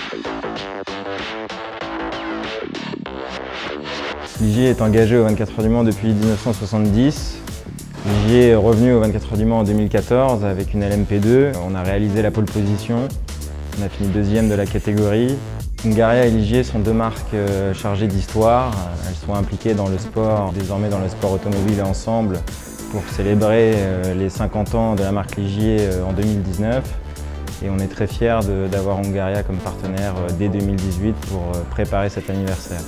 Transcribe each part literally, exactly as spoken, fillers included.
Ligier est engagé aux vingt-quatre heures du Mans depuis mille neuf cent soixante-dix. Ligier est revenu aux vingt-quatre heures du Mans en deux mille quatorze avec une L M P deux. On a réalisé la pole position. On a fini deuxième de la catégorie. Hungaria et Ligier sont deux marques chargées d'histoire. Elles sont impliquées dans le sport, désormais dans le sport automobile ensemble, pour célébrer les cinquante ans de la marque Ligier en deux mille dix-neuf. Et on est très fiers d'avoir Hungaria comme partenaire dès deux mille dix-huit pour préparer cet anniversaire.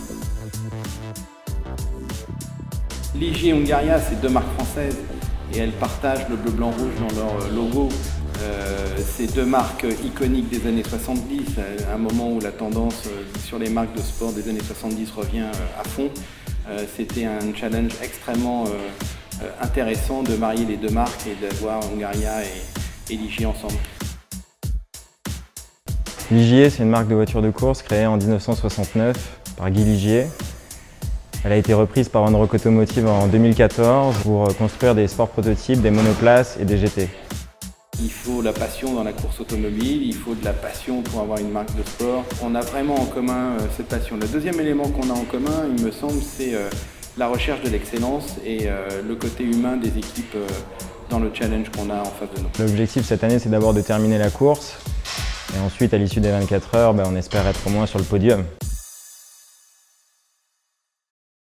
Ligier et Hungaria, c'est deux marques françaises et elles partagent le bleu, blanc, rouge dans leur logo. Euh, c'est deux marques iconiques des années soixante-dix, à un moment où la tendance sur les marques de sport des années soixante-dix revient à fond. Euh, C'était un challenge extrêmement euh, intéressant de marier les deux marques et d'avoir Hungaria et, et Ligier ensemble. Ligier, c'est une marque de voitures de course créée en mille neuf cent soixante-neuf par Guy Ligier. Elle a été reprise par One Rock Automotive en deux mille quatorze pour construire des sports prototypes, des monoplaces et des G T. Il faut la passion dans la course automobile, il faut de la passion pour avoir une marque de sport. On a vraiment en commun euh, cette passion. Le deuxième élément qu'on a en commun, il me semble, c'est euh, la recherche de l'excellence et euh, le côté humain des équipes euh, dans le challenge qu'on a en face de nous. L'objectif cette année, c'est d'abord de terminer la course. Et ensuite, à l'issue des vingt-quatre heures, ben, on espère être au moins sur le podium.